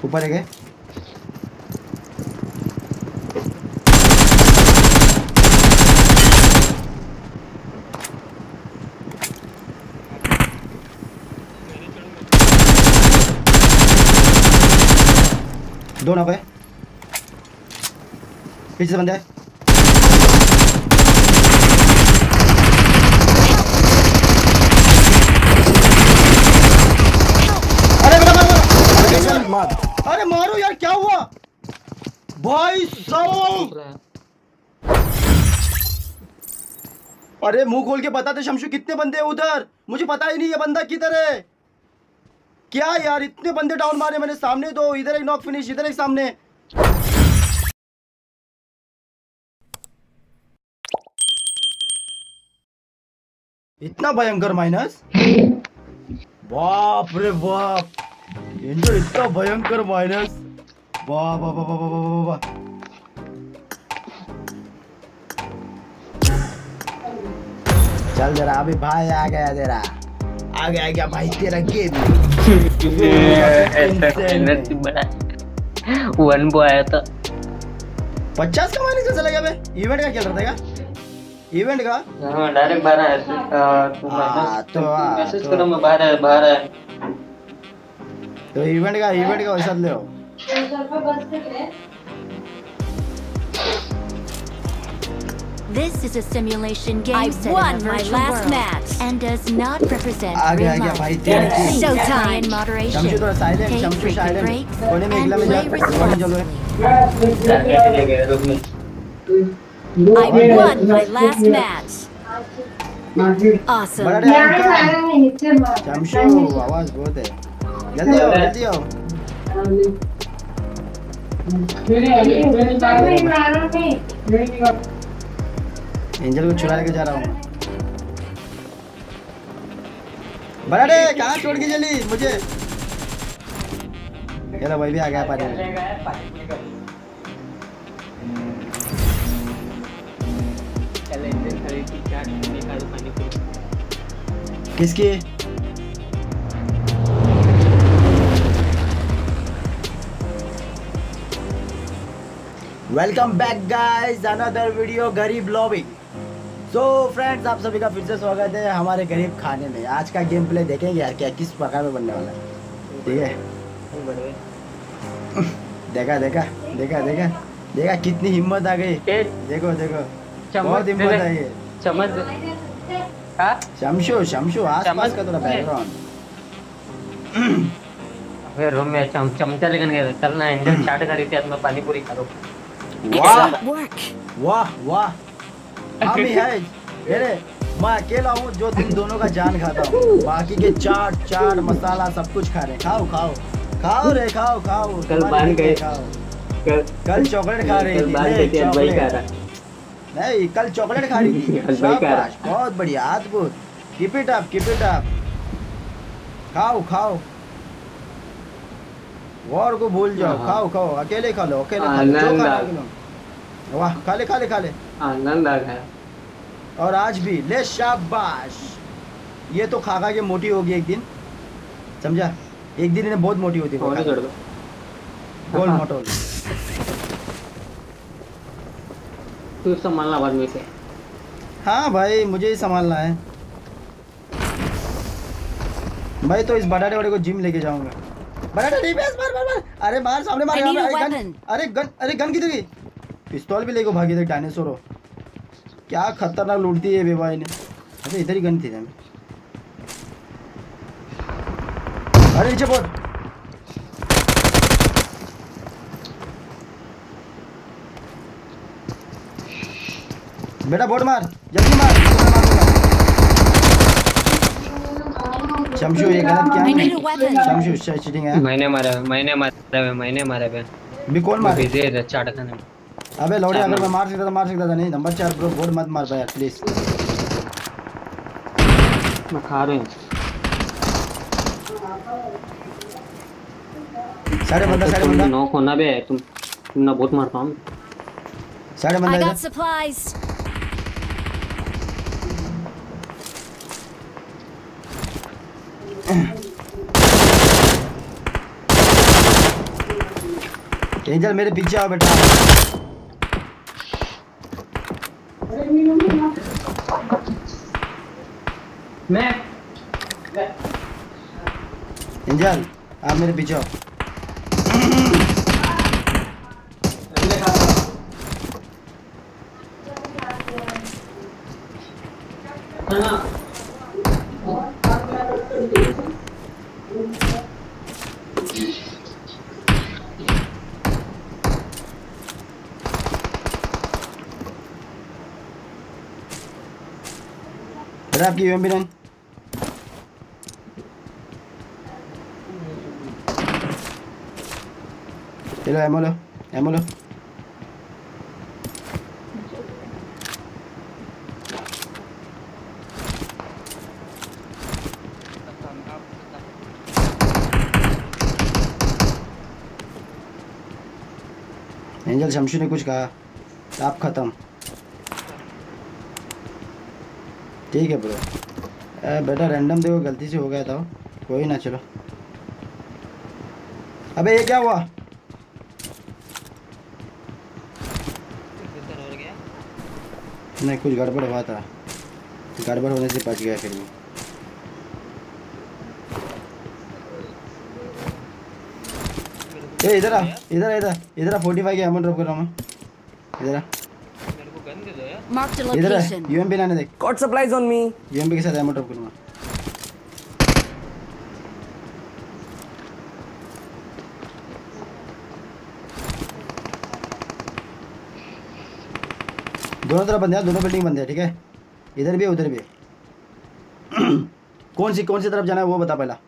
ऊपर है क्या? दो ना पे पीछे से बंदा है। अरे मारो यार, क्या हुआ भाई साहब? अरे मुंह खोल के बता दे शमशू, कितने बंदे हैं उधर? मुझे पता ही नहीं ये बंदा किधर है। क्या यार, इतने बंदे डाउन मारे मैंने। सामने दो, इधर एक नॉक फिनिश, इधर एक सामने। इतना भयंकर माइनस, बाप रे बाप। एंजल इतना भयंकर माइनस, वाह वाह वाह वाह वाह वाह। चल जरा, अभी भाई आ गया तेरा, आ गया भाई तेरा गेम। वन बॉय आया था 50 का माइनस कैसे लगा बे? इवेंट का खेल रहा था क्या? इवेंट का? हाँ डायरेक्ट 12 है। तो मैसेज करो, मैं बाहर है। तो इवेंट का वैसा ले आओ। This is a simulation game. I won my last match and does not represent real life. Showtime in moderation. Shamshu थोड़ा साइलेंट, शमशू साइलेंट। कोने में इगला में जा, कोने चलो। I won my last match. Awesome. Shamshu आवाज बहुत है, जल्दी आओ जल्दी आओ। एंजल को छुड़ा लेके जा रहा हूँ। बराडे कहाँ छोड़ के चली मुझे? चलो भाई भी आ गया पानी में। किसकी? Welcome back guys, another video गरीब लॉबी। सो फ्रेंड्स, आप सभी का फिर से स्वागत है हमारे गरीब खाने में। आज का गेम प्ले देखेंगे यार, क्या किस प्रकार में बनने वाला है। ठीक है, देखा देखा देखा देखा देखा कितनी हिम्मत आ गई। देखो देखो, बहुत हिम्मत आई है। शमशू शमशू आसपास का थोड़ा बैकग्राउंड। रूम में चमचा लेकर गया, चलना एंजल चाट कर रही थी, मैं पानी पूरी खा लूं। वाह वाह वाह, हम ही है मेरे। मैं अकेला हूँ जो तुम दोनों का जान खाता हूँ। बाकी के चाट मसाला सब कुछ खा रहे। खाओ खाओ खाओ रे, खाओ खाओ। कल बाहर गए, कल चॉकलेट खा रही थी। नहीं, कल चॉकलेट खा रही थी। शाबाश, बहुत बढ़िया, अद्भुत। Keep it up, keep it up. खाओ खाओ, और को भूल जाओ। खाओ खाओ, अकेले खा लो, अकेले खा लो, जो खाना खा लो। वाह, खा ले खा ले खा ले, आनंद आ गया। और आज भी ले, शाबाश। ये तो खा खा के मोटी होगी एक दिन, समझा? एक दिन इन्हें बहुत मोटी होती है। गोल मोटोल। तू संभालना बाद में से। हाँ भाई, मुझे ही संभालना है भाई। तो इस बटाटे वाले को जिम लेके जाऊंगा। बटाटे नहीं, मार मार मार। अरे मार, सामने मार। अरे गन किधर गई? पिस्तौल भी लेके भागी थे डायनासोर हो। क्या खतरनाक लूटती है बेवाई ने। अरे इधर ही गन थी ना। अरे नीचे बोल। बेटा बोर्ड मार, जल्दी मार। शमशू ये गलत क्या है? शमशू चीटिंग है। मैंने मारा भी कौन मारे? बिजी चाट खाने में। अबे लौड़े, अगर मैं मार सकता था नहीं। नंबर 4 ब्रो, बोर्ड मत मार यार प्लीज। मैं खा रहा हूं। सारे बंदा नॉक होना बे, तुम ना बहुत मारता हूं। सारे बंदा। I got supplies. एंजल मेरे पीछे आओ बेटा। मैं एंजल आप मेरे पीछे आओ। आपकी यूएमपी नहीं चलो एमो लो एमो लो। एंजल शमशू ने कुछ कहा आप खत्म। ठीक है ब्रो। बेटा रैंडम देखो गलती से हो गया था कोई ना चलो। अबे ये क्या हुआ? नहीं कुछ गड़बड़ हुआ था गड़बड़ होने से बच गया फिर भी। ए इधर आ इधर इधर इधर 45 की एमो ड्रॉप कर रहा हूं मैं। इधर आ इधर है यूएमपी लाने देख। Got supplies on me. UMP के साथ एमो ड्रॉप करूंगा। दोनों तरफ बंदे हैं दोनों बिल्डिंग बंदे हैं ठीक है। इधर भी है उधर भी है। कौन सी तरफ जाना है वो बता पहला।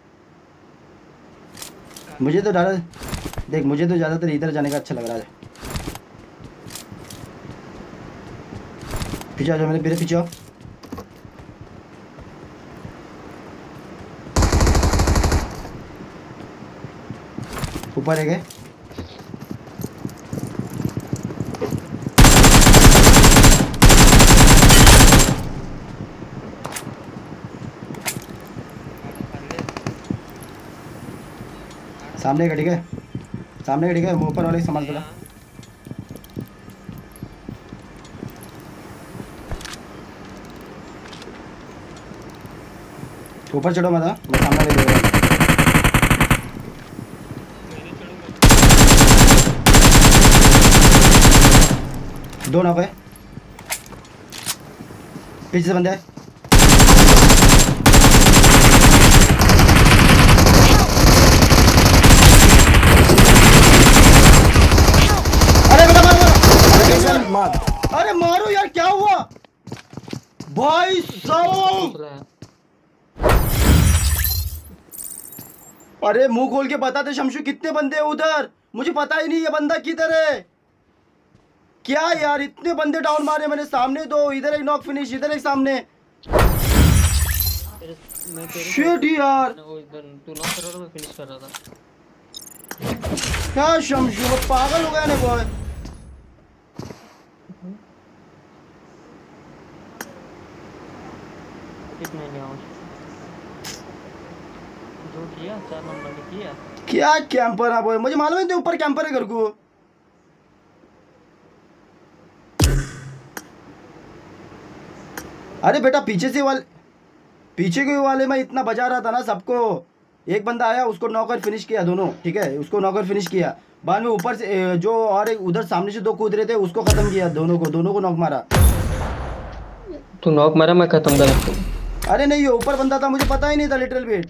मुझे तो देख मुझे तो ज़्यादातर इधर जाने का अच्छा लग रहा है। पीछे आ जाओ मेरे पीछे आओ। ऊपर है क्या? सामने का ठीक है सामने का ठीक है। ऊपर वाले संभाल थोड़ा। ऊपर चढ़ो मत मैं सामने ले रहा हूं। दो ना पे पीछे से बंदे है। अरे मारो यार क्या हुआ भाई साहब। अरे मुंह खोल के बता दे शमशू कितने बंदे हैं उधर। मुझे पता ही नहीं ये बंदा किधर है। क्या यार इतने बंदे डाउन मारे मैंने। सामने दो इधर एक नॉक फिनिश इधर एक सामने। शिट यार तू नॉक कर रहा था मैं फिनिश कर रहा था। क्या शमशू वो पागल हो गया ना बॉय। जो किया 4 नंबर ने किया क्या कैंपर है बॉय। मुझे मालूम है तो ऊपर कैंपर है घर को। अरे बेटा पीछे के वाले में इतना बजा रहा था ना सबको। एक बंदा आया उसको नॉकर फिनिश किया दोनों ठीक है। उसको नॉकर फिनिश किया बाद में ऊपर से जो और एक उधर सामने से दो कूद रहे थे उसको खत्म किया। दोनों को नॉक मारा। तू नॉक मारा मैं खत्म करा। अरे नहीं ये ऊपर बंदा था मुझे पता ही नहीं था लिटिल बिट।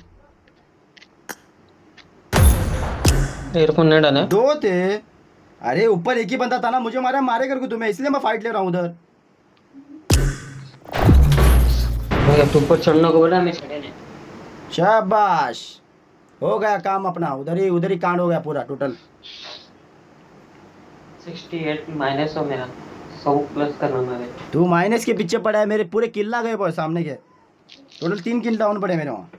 एयरफोन नहीं डाला दो थे। अरे ऊपर एक ही बंदा था ना मुझे मारे करके तुम्हें इसलिए मैं फाइट ले रहा हूँ उधर। भाई तू ऊपर चढ़ने को बोला मैं चढ़े नहीं। शाबाश हो गया काम अपना। उधर ही कांड हो गया पूरा टोटल। 68 माइनस हो मेरा 100 प्लस करना मेरे। तू माइनस के पीछे पड़ा है। मेरे पूरे किल्ला गए बॉय सामने के। टोटल 3 किल डाउन पड़े मेरे वहाँ।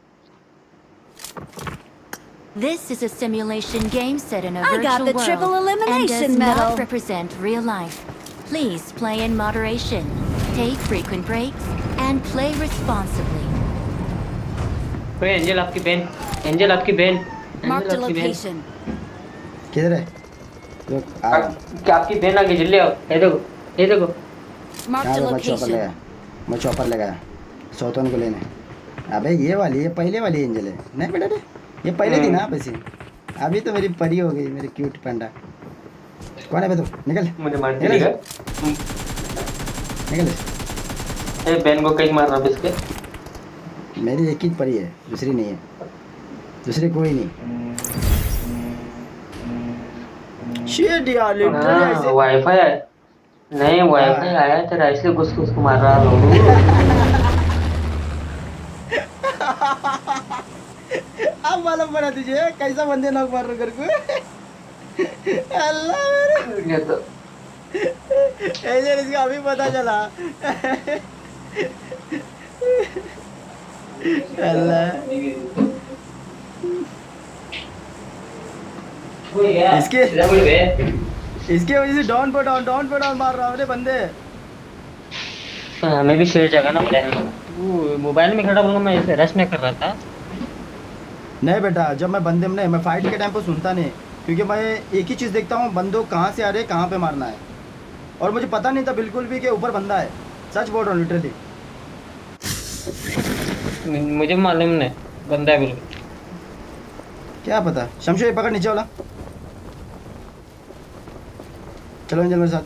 This is a simulation game set in a I virtual got the world triple and elimination does medal. not represent real life. Please play in moderation, take frequent breaks, and play responsibly. कोई angel आपकी बहन Marked a location. किधर है? तो आ रहा हूँ। क्या आपकी बहन आके जल्दी आओ, ये देखो ये देखो। Marked a location. मैं चॉपर ले गया सौतन को लेने। अबे ये वाली, ये पहले वाली एंजल है नहीं बेटा रे, ये पहले थी ना पैसे, अभी तो मेरी परी हो गई, मेरी क्यूट पैंडा। कौन है बे तू? निकल मुझे मार निकल देगा। निकल। ए बहन को कहीं मार रहा है इसके। मेरी एक ही परी है, दूसरी नहीं है, दूसरी कोई नहीं। शिट यार लिटरली ऐसे वाईफाई है नहीं, वाईफाई आया तेरा इसलिए घुस घुस को मार रहा हूँ। अब मालूम पड़ा तुझे कैसा बंदे नॉक मार रहे को। अल्लाह मेरे, ये तो ऐसे इसका अभी पता चला। अल्लाह इसके वजह से डाउन पर डाउन मार रहा हूँ बंदे। हमें भी शेयर जगह ना वो मोबाइल में खड़ा बोलूँगा, मैं इसे रश में कर रहा था। नहीं बेटा, जब मैं बंदे में नहीं, मैं फाइट के टाइम पर सुनता नहीं, क्योंकि मैं एक ही चीज़ देखता हूँ, बंदों कहाँ से आ रहे, कहाँ पे मारना है। और मुझे पता नहीं था बिल्कुल भी कि ऊपर बंदा है, सच बोल रहा हूँ लिटरली। मुझे मालूम नहीं बंदा है बिल्कुल। क्या पता। शमशेर पकड़ नीचे वाला, चलो एंजल मेरे साथ।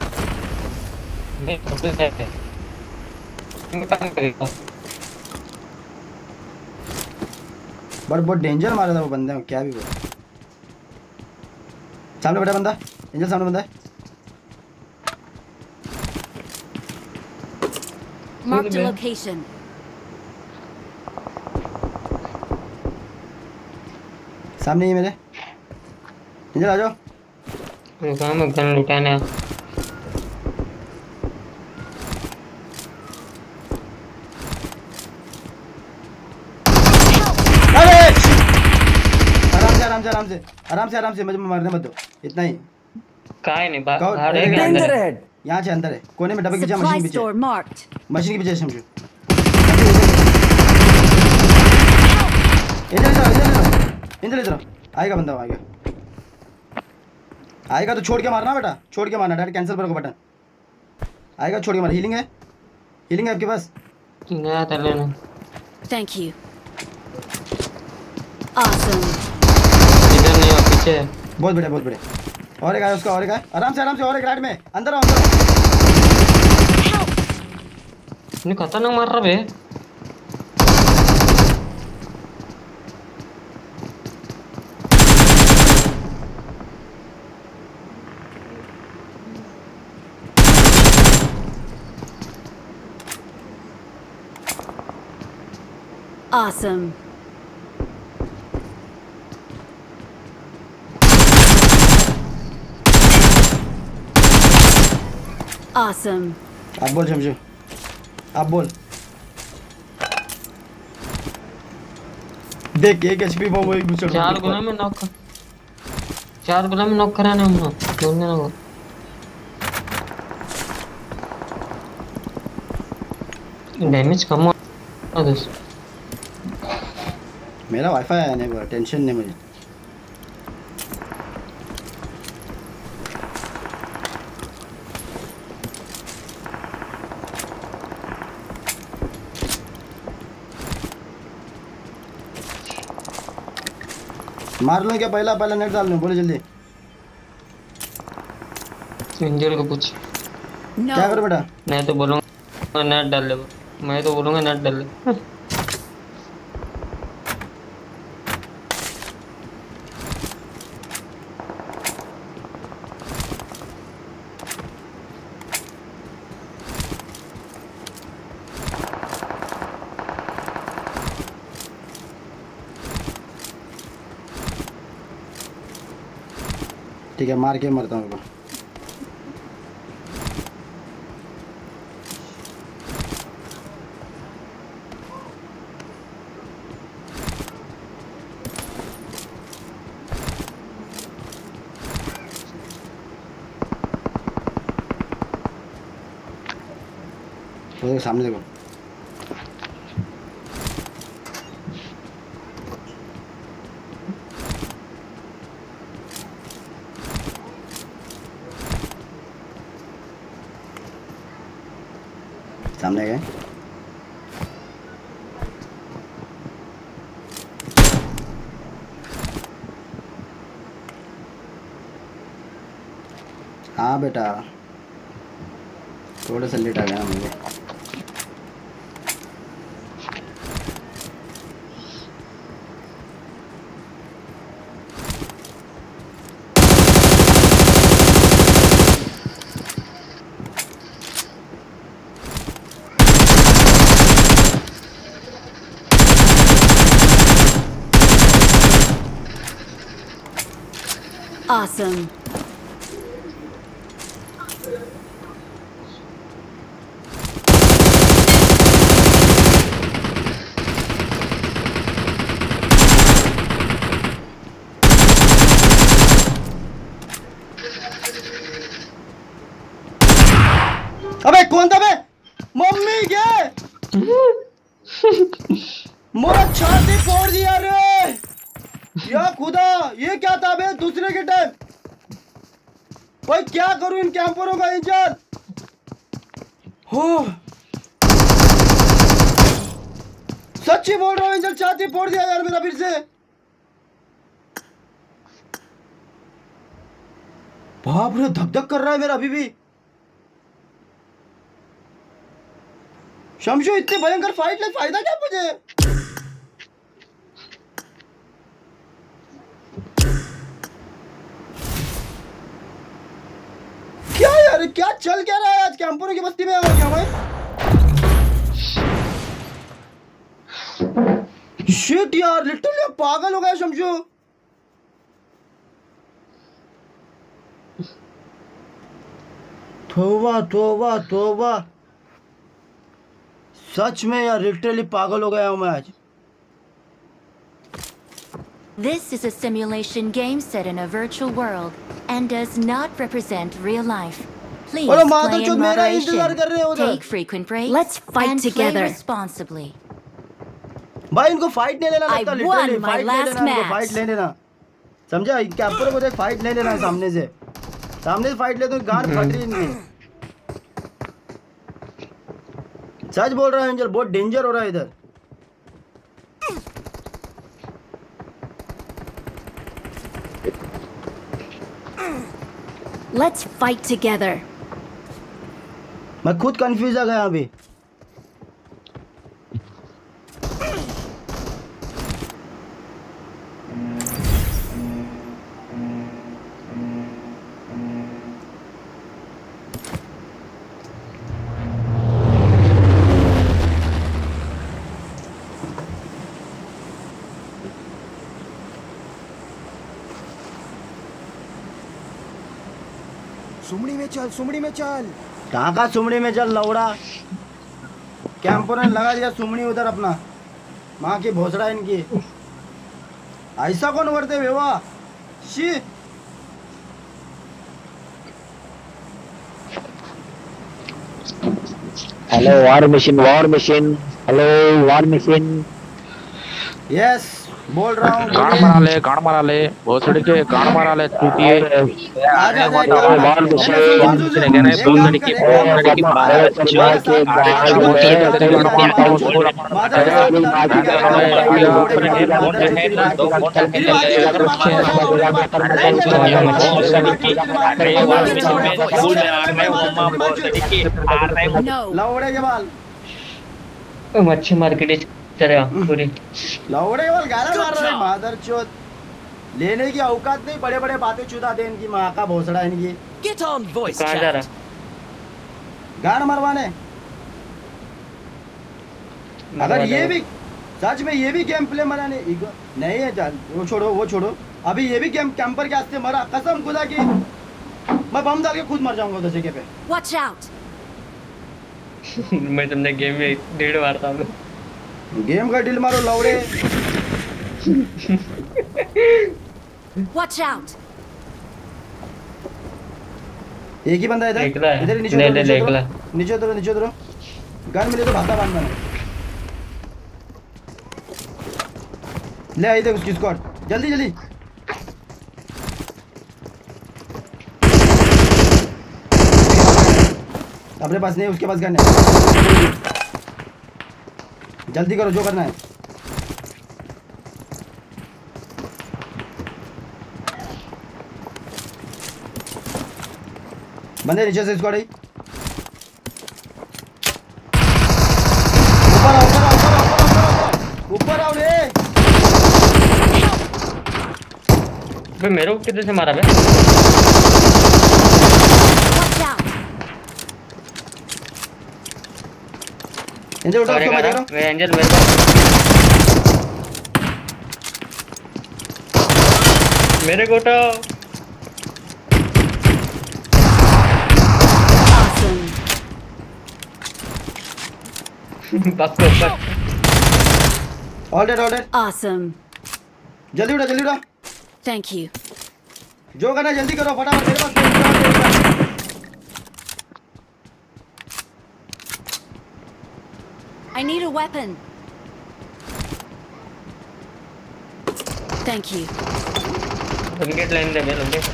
बट बहुत डेंजर मारा था वो बंदे, क्या भी बोल। सामने बैठा बंदा, एंजल सामने बंदा है। Marked a location. सामने ही मेरे। एंजल आ जाओ। कहाँ में गन लुटाने। आराम से मुझे मारने मत दो, इतना ही। काय नहीं बाहर है क्या अंदर है? यहाँ से अंदर है, कोने में डब्बे के पीछे, Supply मशीन के store पीछे, marked. मशीन के पीछे। समझो इधर आएगा बंदा, आएगा तो छोड़ के मारना बेटा, छोड़ के मारना, डायरेक्ट कैंसिल करो बटन। आएगा छोड़ के मार। हीलिंग है आपके पास? नया कर लेना। Thank you. Awesome. इधर नहीं हो, पीछे है। बहुत बढ़िया। और एक आया उसका, और एक आया। आराम से और एक राइट में। अंदर आओ। नहीं खतरनाक मार रहा बे। Awesome. Awesome. आप बोल शमशेर, आप बोल। देख एक एचपी वो एक दूसरे चार गुना में नॉक कराने हम लोग दोनों को। डैमेज कम हो दोस्त। मेरा वाईफाई आया नहीं, टेंशन नहीं मुझे। मार लो क्या? पहला नेट डाल लो, बोले जल्दी। एंजल को पूछ क्या करो बेटा? मैं तो बोलूँगा नेट डाल ले, मैं तो बोलूँगा नेट डाल ले। ठीक है, मार के मरता हूँ। तो सामने देखो। सामने गए। हाँ बेटा थोड़ा सा लेट आ गया मुझे। Awesome. अबे कौन था बे? मम्मी के मोरा छाती फोड़ दिया रे। या खुदा ये क्या था बे? दूसरे के टाइम भाई क्या करूं इन कैंपरों का इंजन हो। सच्ची बोल रहा हूँ इंजन छाती फोड़ दिया यार मेरा फिर से। बाप रे धक धक कर रहा है मेरा अभी भी। शमशू इतनी भयंकर फाइट ले फायदा क्या मुझे? क्या यार क्या चल क्या रहा है आज कैंपरों की बस्ती में? क्या भाई शिट यार लिटरली पागल हो गया शमशू। तौबा तौबा तौबा सच में यार लिटरली पागल हो गया हूं मैं आज। This is a simulation game set in a virtual world and does not represent real life. Please play in moderation, take frequent breaks, let's fight and together. Play responsibly. भाई इनको फाइट नहीं लेना लगता लिटरली फाइट नहीं लेना, fight नहीं लेना समझा? कैंपर को देख फाइट नहीं लेना है सामने से फाइट ले तो गांड फट रही इनकी। सच बोल रहा है एंजल बहुत डेंजर हो रहा है इधर। Let's fight together. मैं खुद कंफ्यूज आ गया अभी। सुमड़ी में चल। कहाँ का सुमड़ी में चल लौड़ा? कैंपर ने लगा दिया सुमड़ी उधर अपना। माँ की भोसड़ा इनकी। ऐसा कौन करते बेवा? शी hello war machine hello war machine. Yes बोल रहा हूँ। गाड़ मारा ले भोसड़ी के गाड़ मारा ले टूटिए। लौड़े के बाल मच्छी मार्केट पूरी लौड़े वाल गाना मार रहा है मादर चोद। लेने की औकात नहीं, बड़े बड़े बातें चुदा दे इनकी माँ का भोसड़ा इनकी। कहाँ जा रहा? गाना मरवाने। अगर ये भी सच में ये भी गेम प्ले मरा नहीं है वो छोड़ो अभी ये भी गेम कैंपर के हाथ से मरा कसम खुदा की मैं बम डाल के खुद मर जाऊंगा उस जगह पे। Watch out. मैं तुमने गेम में 1.5 बार था। गेम का डील मारो लौड़े। Watch out. एक ही बंदा है इधर नीचे उतरो गन मिले तो भाता बांधना ले आई देख उसकी स्क्वाड जल्दी अपने पास नहीं, उसके पास गन है। जल्दी करो जो करना है। बंदे नीचे से स्क्वाड है। ऊपर आओ रे। बे मेरे को किधर से मारा बे? एंजल उठा उसको, मैं देख रहा हूं। एंजल मेरे पास, मेरे को उठाओ। All dead Awesome. जल्दी उठा, जल्दी उठा। Thank you. जो करना है जल्दी करो फटाफट, मेरे पास I need a weapon. Thank you. विकेट लाइन दे बे लोगे।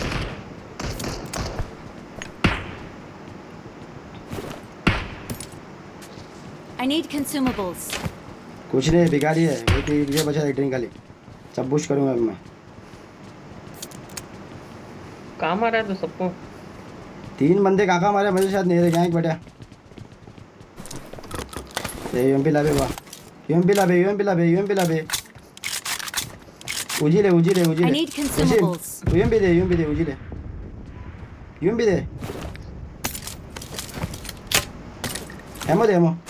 I need consumables. कुछ नहीं, भिखारी है ये बचा है ड्रिंक खाली। सब बुश करूंगा मैं। कहाँ मारा है तो सबको? 3 बंदे काका मारे मुझे, शायद नहीं गैंग बेटा। ये यूएमपी लाबे वाह, यूएमपी लाबे। उजी ले। I need consumables. यूएमपी दे उजी ले। यूएमपी दे। एमो दे एमो।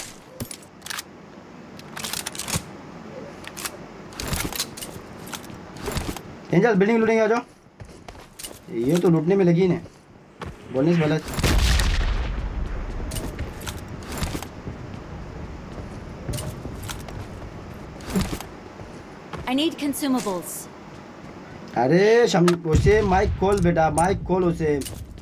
एंजल बिल्डिंग लूटेंगे, आ जाओ। ये तो लूटने में लगी ने, बोलने से गलत। I need consumables. अरे उसे माइक खोल बेटा, माइक खोल उसे।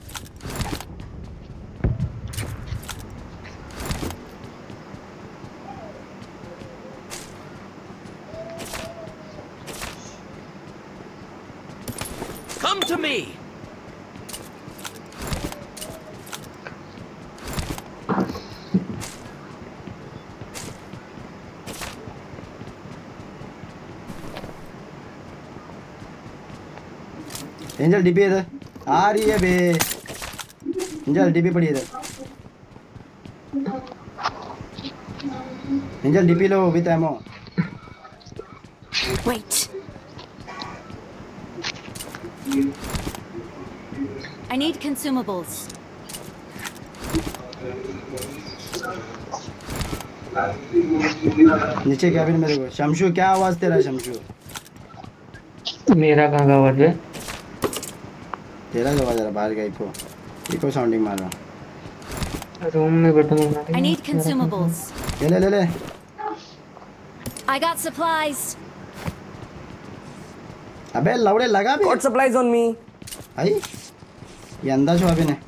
Come to me. Angel DP इधर आ रही है बे। एंजल डीपी पड़ी इधर। एंजल डीपी लो with ammo. Wait. I need consumables. नीचे कैबिन में देखो। शमशू क्या आवाज तेरा? शमशू मेरा कहाँ का आवाज है? तेरा जो आवाज आ रहा बाहर का इको साउंडिंग मार रहा। रूम में बटन होना। I need consumables. ले। I got supplies. अबे लौड़े लगा भी। Got supplies on me. भाई ये अंदाज हुआ अभी ने।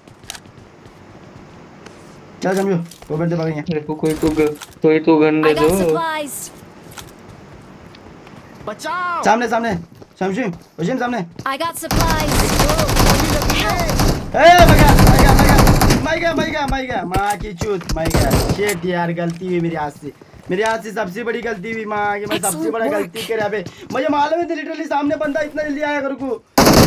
चल समझो वो बंदे भागेंगे। मेरे को कोई तो गन दे I दो। got supplies. बचाओ। सामने शमशू हुसैन सामने। I got supplies. ए मैं गया माँ की चूत। शेट यार, गलती हुई मेरे हाथ से सबसे बड़ी गलती हुई माँ की। मैं सबसे बड़ा गलती करे अबे। मुझे मालूम है लिटरली सामने बंदा इतना जल्दी आया कर को।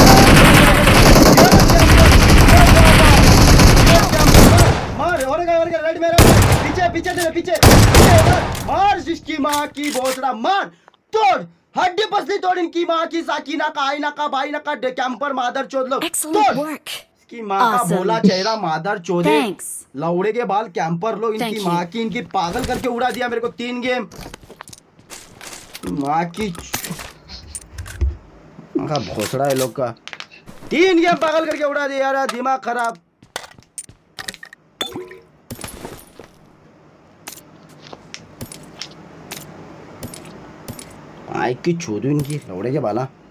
मार और राइट मेरा पीछे मार जिसकी माँ की भोसड़ा मार। तोड़ हड्डी पसली तोड़ इनकी माँ की। साकिना का, आईना का, भाईना का, कैंपर मादर चोद लो। Excellent work. इसकी माँ का भोला चेहरा मादर चोदे। Thanks. लौड़े के बाल कैंपर लो इनकी Thank you. माँ की। इनकी पागल करके उड़ा दिया मेरे को 3 गेम। माँ की भोसड़ा है लोग का। 3 गेम पागल करके उड़ा दिया यार, दिमाग खराब। माइक की चोदू इनकी लौड़े के बाला।